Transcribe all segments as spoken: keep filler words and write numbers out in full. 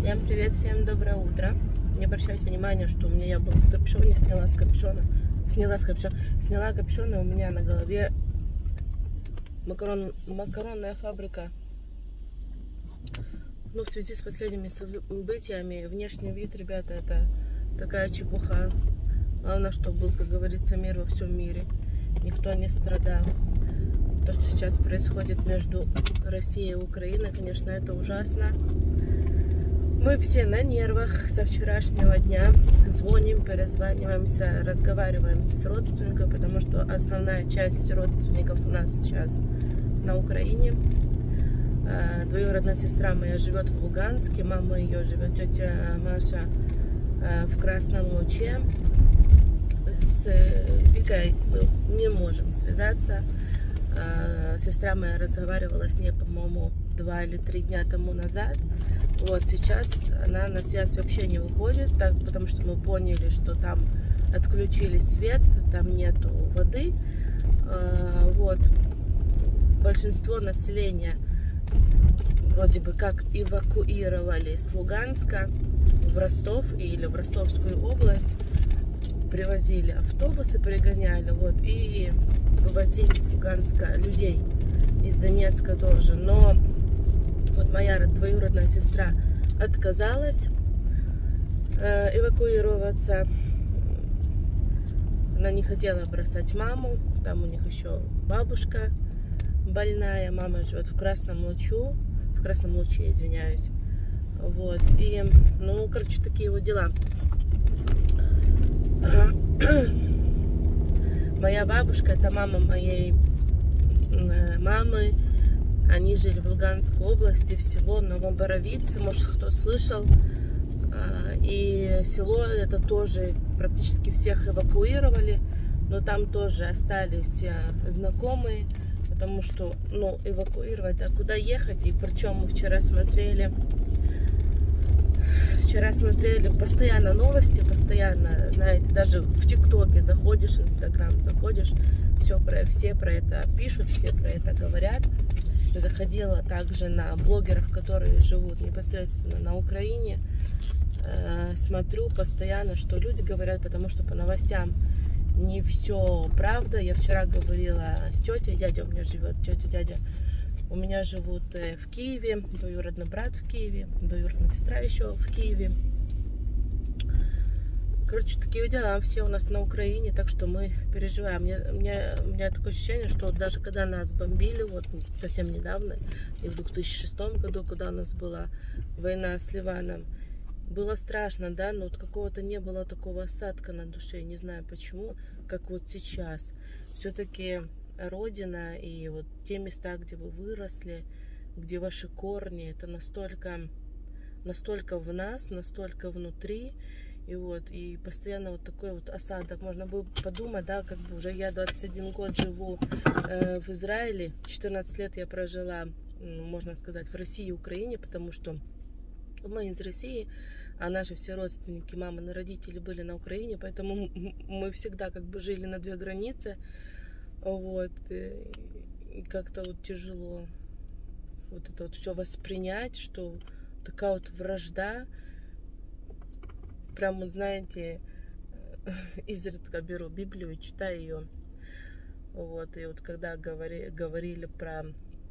Всем привет, всем доброе утро. Не обращайте внимания, что у меня я был в капюшоне, сняла с капюшона, сняла с капюшона, сняла капюшон, и у меня на голове макарон, макаронная фабрика. Ну, в связи с последними событиями, внешний вид, ребята, это такая чепуха. Главное, чтобы был, как говорится, мир во всем мире. Никто не страдал. То, что сейчас происходит между Россией и Украиной, конечно, это ужасно. Мы все на нервах со вчерашнего дня. Звоним, перезваниваемся, разговариваем с родственниками, потому что основная часть родственников у нас сейчас на Украине. Двоюродная сестра моя живет в Луганске, мама ее живет, тетя Маша, в Красном Луче. С Викой мы не можем связаться. Сестра моя разговаривала с ней, по-моему, два или три дня тому назад. Вот сейчас она на связь вообще не выходит, так, потому что мы поняли, что там отключили свет, там нету воды. Вот. Большинство населения вроде бы как эвакуировали с Луганска в Ростов или в Ростовскую область. Привозили автобусы, пригоняли, вот, и вывозили с Луганска людей, из Донецка тоже. Но вот моя двоюродная сестра отказалась э, эвакуироваться. Она не хотела бросать маму, там у них еще бабушка больная, мама живет в Красном Лучу, в Красном Луче, извиняюсь. Вот, и, ну, короче, такие вот дела. Моя бабушка, это мама моей мамы, они жили в Луганской области, в село Новоборовице, может, кто слышал. И село это тоже практически всех эвакуировали, но там тоже остались знакомые, потому что, ну, эвакуировать, а куда ехать? И причем мы вчера смотрели, вчера смотрели постоянно новости, постоянно, знаете, даже в ТикТоке заходишь, Инстаграм заходишь, все про, все про это пишут, все про это говорят. Заходила также на блогеров, которые живут непосредственно на Украине. Э, смотрю постоянно, что люди говорят, потому что по новостям не все правда. Я вчера говорила с тетей, дядя у меня живет, тетя, дядя у меня живут в Киеве, двоюродный брат в Киеве, двоюродная сестра еще в Киеве. Короче, такие дела, все у нас на Украине, так что мы переживаем. Мне, мне, у меня такое ощущение, что вот даже когда нас бомбили, вот совсем недавно, и в две тысячи шестом году, когда у нас была война с Ливаном, было страшно, да, но вот какого-то не было такого осадка на душе, не знаю почему, как вот сейчас. Все-таки Родина и вот те места, где вы выросли, где ваши корни, это настолько, настолько в нас, настолько внутри. И вот, и постоянно вот такой вот осадок. Можно было подумать, да, как бы уже я двадцать один год живу э, в Израиле, четырнадцать лет я прожила, можно сказать, в России и Украине, потому что мы из России, а наши все родственники, мамины родители были на Украине, поэтому мы всегда как бы жили на две границы. Вот, и как-то вот тяжело вот это вот все воспринять, что такая вот вражда. Прям, вот, знаете, изредка беру Библию, читаю ее. Вот, и вот когда говори, говорили про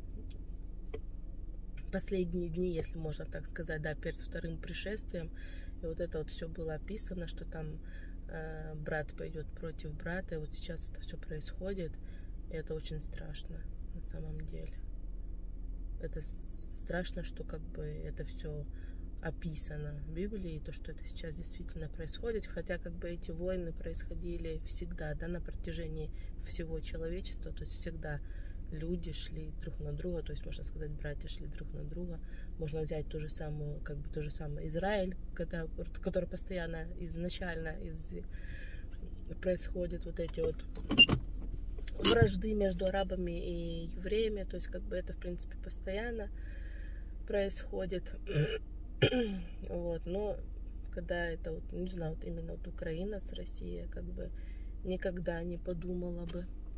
последние дни, если можно так сказать, да, перед вторым пришествием, и вот это вот все было описано, что там э, брат пойдет против брата, и вот сейчас это все происходит, и это очень страшно на самом деле. Это страшно, что как бы это все описано в Библии, и то, что это сейчас действительно происходит, хотя как бы эти войны происходили всегда, да, на протяжении всего человечества, то есть всегда люди шли друг на друга, то есть можно сказать, братья шли друг на друга. Можно взять ту же самую, как бы то же самое Израиль, когда, который постоянно изначально из, происходят вот эти вот вражды между арабами и евреями, то есть как бы это в принципе постоянно происходит. Вот, но когда это вот, не знаю, вот именно вот Украина с Россией, как бы никогда не подумала бы,